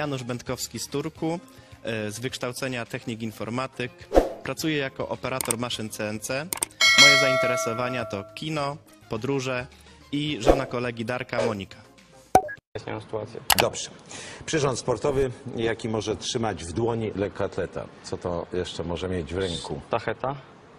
Janusz Będkowski z Turku, z wykształcenia technik informatyk. Pracuję jako operator maszyn CNC. Moje zainteresowania to kino, podróże i żona kolegi Darka, Monika. Wyjaśniam sytuację. Dobrze. Przyrząd sportowy, jaki może trzymać w dłoni lekkoatleta. Co to jeszcze może mieć w ręku? Tacheta?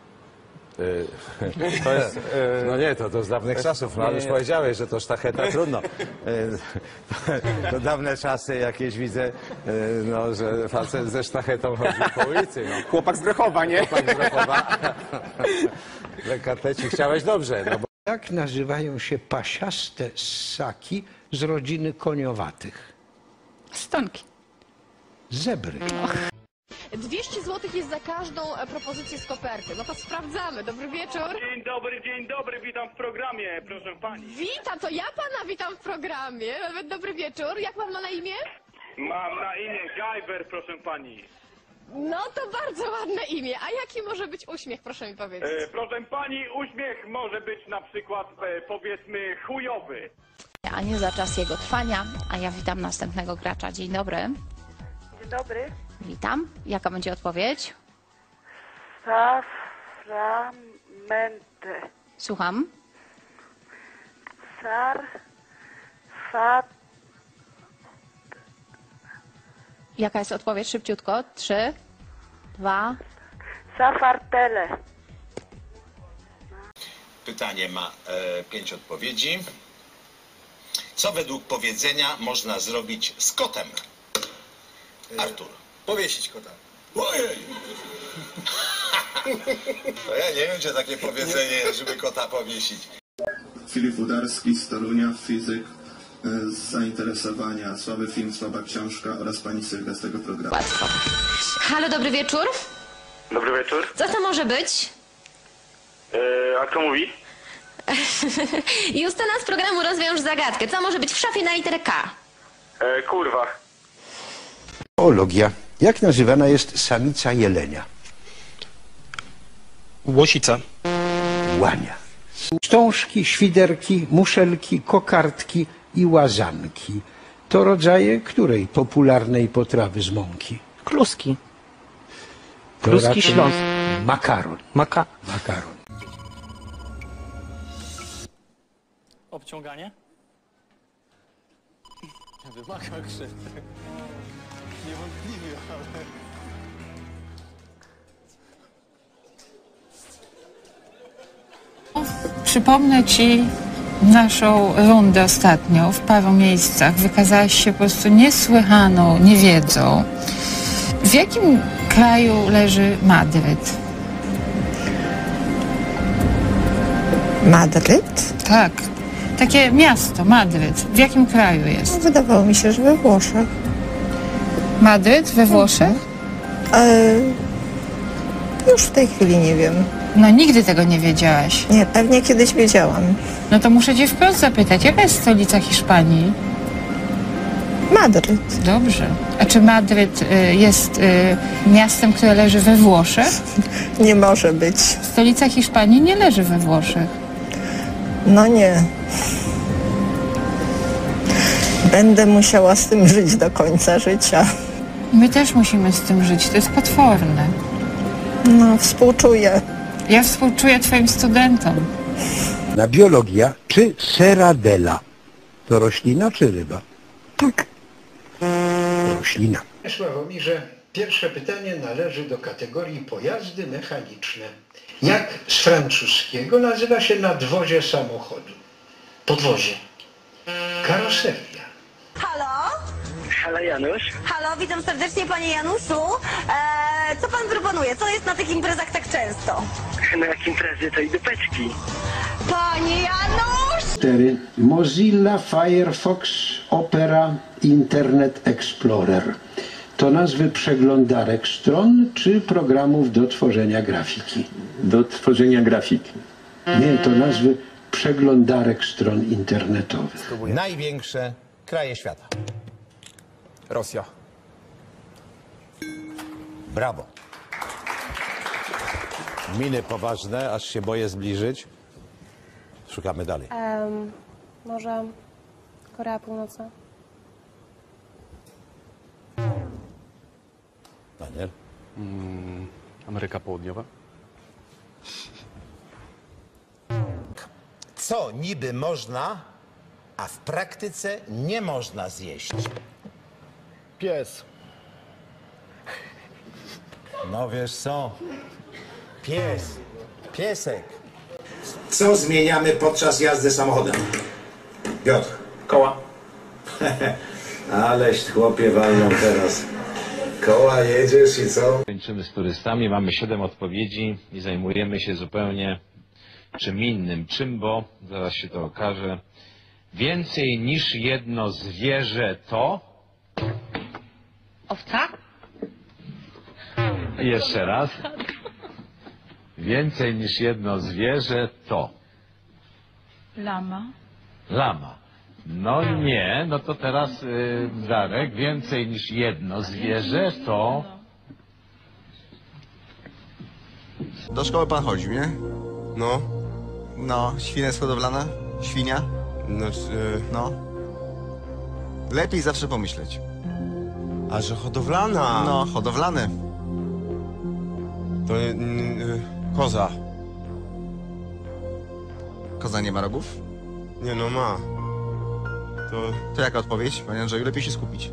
To jest... No nie, to z dawnych czasów, no ale już powiedziałeś, że to sztacheta, trudno. To dawne czasy jakieś widzę, no, że facet ze sztachetą chodził po ulicy. No. Chłopak z Grochowa, nie? Chłopak z Grochowa. Lekkoatleci chciałeś dobrze, no bo... Jak nazywają się pasiaste ssaki z rodziny koniowatych? Stonki. Zebry. 200 zł jest za każdą propozycję z koperty. No to sprawdzamy. Dobry wieczór. Dzień dobry, witam w programie, proszę pani. Witam, to ja pana witam w programie. Nawet dobry wieczór. Jak pan ma na imię? Mam na imię Gajber, proszę pani. No to bardzo ładne imię. A jaki może być uśmiech, proszę mi powiedzieć? Proszę pani, uśmiech może być na przykład, powiedzmy, chujowy. A nie za czas jego trwania, a ja witam następnego gracza. Dzień dobry. Dzień dobry. Witam. Jaka będzie odpowiedź? Saframente. Słucham. Jaka jest odpowiedź? Szybciutko. 3, 2. Safartele. Pytanie ma 5 odpowiedzi. Co według powiedzenia można zrobić z kotem? Artur. Powiesić kota. Ojej! To ja nie wiem, gdzie takie powiedzenie, żeby kota powiesić. Filip Udarski z Torunia, fizyk, z zainteresowania słaby film, słaba książka oraz pani Sylwia z tego programu. Łatwo. Halo, dobry wieczór. Dobry wieczór. Co to może być? A kto mówi? Justyna z programu Rozwiąż zagadkę. Co może być w szafie na literę K? Kurwa. Zoologia. Jak nazywana jest samica jelenia? Łosica. Łania. Wstążki, świderki, muszelki, kokardki i łazanki to rodzaje której popularnej potrawy z mąki? Kluski. To Kluski raczej śląskie. makaron. Makaron. Obciąganie? Wymaga krzywdy. Niewątpliwie, ale... Przypomnę Ci naszą rundę ostatnio w paru miejscach. Wykazałaś się po prostu niesłychaną niewiedzą. W jakim kraju leży Madryt? Madryt? Tak. Takie miasto, Madryt. W jakim kraju jest? Wydawało mi się, że we Włoszech. Madryt we Włoszech? Już w tej chwili nie wiem. No nigdy tego nie wiedziałaś. Nie, pewnie kiedyś wiedziałam. No to muszę Cię wprost zapytać, jaka jest stolica Hiszpanii? Madryt. Dobrze. A czy Madryt jest miastem, które leży we Włoszech? Nie może być. Stolica Hiszpanii nie leży we Włoszech. No nie. Będę musiała z tym żyć do końca życia. My też musimy z tym żyć, to jest potworne. No, współczuję. Ja współczuję Twoim studentom. Na biologia czy seradela? To roślina czy ryba? Tak. To roślina. Sławomirze, pierwsze pytanie należy do kategorii pojazdy mechaniczne. Jak z francuskiego nazywa się nadwozie samochodu? Podwozie. Karoseria. Halo? Halo Janusz. Halo, witam serdecznie Panie Januszu. Co Pan proponuje? Co jest na tych imprezach tak często? Na jak imprezy to i dupeczki. Panie Janusz! 4. Mozilla Firefox Opera Internet Explorer. To nazwy przeglądarek stron czy programów do tworzenia grafiki? Do tworzenia grafiki. Nie, to nazwy przeglądarek stron internetowych. Największe kraje świata. Rosja. Brawo. Miny poważne, aż się boję zbliżyć. Szukamy dalej. Może Korea Północna? Daniel? Ameryka Południowa. Co niby można, a w praktyce nie można zjeść? Pies. No wiesz co? Pies. Piesek. Co zmieniamy podczas jazdy samochodem? Piotr. Koła. Aleś chłopie walną teraz. Koła jedziesz i co? Kończymy z turystami, mamy 7 odpowiedzi i zajmujemy się zupełnie czym innym. Czym, bo zaraz się to okaże. Więcej niż jedno zwierzę to... Owca? Jeszcze raz. Więcej niż jedno zwierzę to... Lama. Lama. No nie, no to teraz Darek. Więcej niż jedno zwierzę to... Do szkoły pan chodził, nie? No. No, świnia jest hodowlana? Świnia? No. Lepiej zawsze pomyśleć. A że hodowlana? No, hodowlane. To koza. Koza nie ma rogów? Nie no, ma. To jaka odpowiedź, panie Andrzeju? Lepiej się skupić.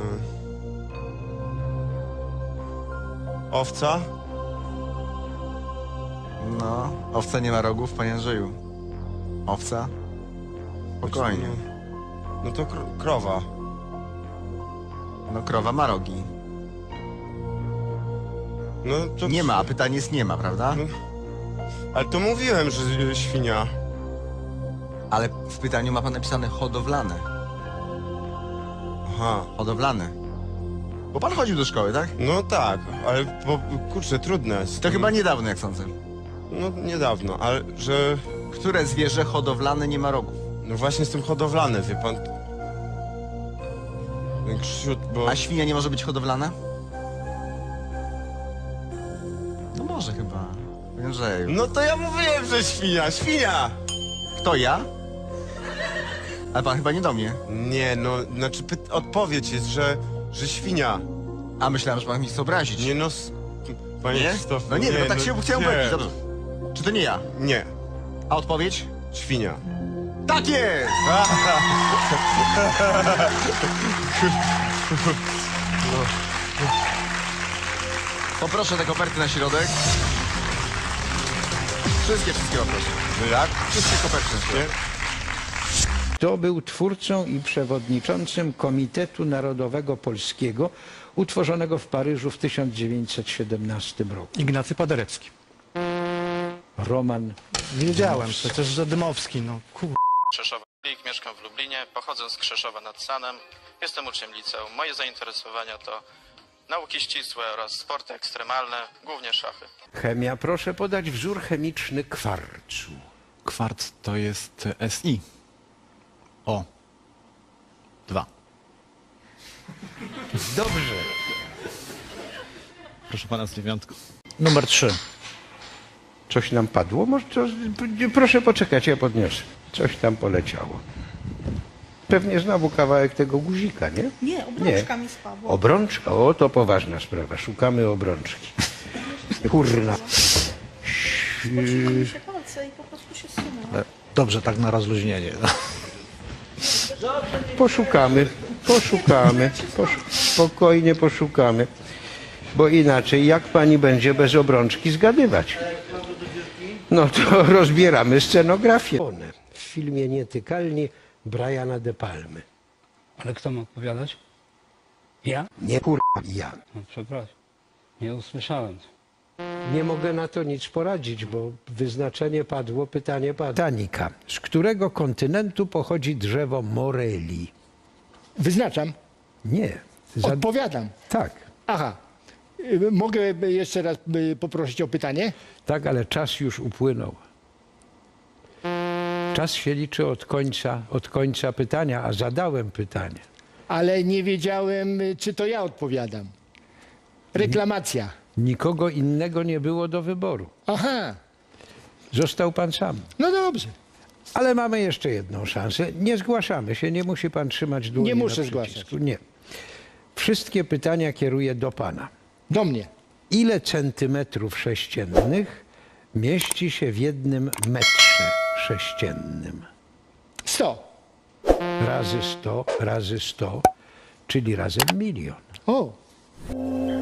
Owca? No, owca nie ma rogów, panie Andrzeju. Owca? Spokojnie. No to krowa. No, krowa ma rogi. No to... Nie ma, a pytanie jest nie ma, prawda? No, ale to mówiłem, że świnia. Ale w pytaniu ma pan napisane hodowlane. Aha. Hodowlane. Bo pan chodził do szkoły, tak? No tak, ale kurczę, trudne. To chyba niedawno, jak sądzę. No niedawno, ale że... Które zwierzę hodowlane nie ma rogów? No właśnie z tym hodowlane, wie pan. Bo... A świnia nie może być hodowlana? No może chyba. Panie Andrzeju. No to ja mówiłem, że świnia, świnia! Kto, ja? Ale pan chyba nie do mnie. Nie, no, znaczy odpowiedź jest, że świnia. A myślałem, że pan mnie chce obrazić. Nie no, panie Nie? Krzysztof, No nie, no tak się chciałem powiedzieć. Dobrze. Czy to nie ja? Nie. A odpowiedź? Świnia. Tak jest! Poproszę te koperty na środek. Wszystkie poproszę. No jak? Wszystkie koperty na środek. Kto był twórcą i przewodniczącym Komitetu Narodowego Polskiego utworzonego w Paryżu w 1917 roku? Ignacy Paderewski. Roman. Wiedziałem, przecież że Dymowski, no kur... Krzeszowa, mieszkam w Lublinie, pochodzę z Krzeszowa nad Sanem, jestem uczniem liceum. Moje zainteresowania to nauki ścisłe oraz sporty ekstremalne, głównie szachy. Chemia. Proszę podać wzór chemiczny kwarcu. Kwarc to jest SI. O. 2. Dobrze. Proszę pana z 9. Numer 3. Coś nam padło? Może to, proszę poczekać, ja podniosę. Coś tam poleciało. Pewnie znowu kawałek tego guzika, nie? Nie, obrączka mi spadła. Obrączka? O, to poważna sprawa. Szukamy obrączki. Kurna. Pocinały mi się palce i po prostu się zsunęło. Dobrze, tak na rozluźnienie. Poszukamy. Spokojnie poszukamy. Bo inaczej jak pani będzie bez obrączki zgadywać? No to rozbieramy scenografię. W filmie Nietykalni Briana De Palmy. Ale kto ma odpowiadać? Ja? Nie kurwa, ja. No, przepraszam, nie usłyszałem. Nie mogę na to nic poradzić, bo wyznaczenie padło, pytanie padło. Tanika. Z którego kontynentu pochodzi drzewo moreli? Wyznaczam? Nie. Odpowiadam? Tak. Aha. Mogę jeszcze raz poprosić o pytanie? Tak, ale czas już upłynął. Czas się liczy od końca pytania, a zadałem pytanie. Ale nie wiedziałem, czy to ja odpowiadam. Reklamacja. Nikogo innego nie było do wyboru. Aha. Został pan sam. No dobrze. Ale mamy jeszcze jedną szansę. Nie zgłaszamy się, nie musi pan trzymać dłoni. Nie muszę na zgłaszać. przycisku. Nie. Wszystkie pytania kieruję do pana. Do mnie. Ile centymetrów sześciennych mieści się w jednym metrze sześciennym? 100. Razy 100, czyli razem milion. O.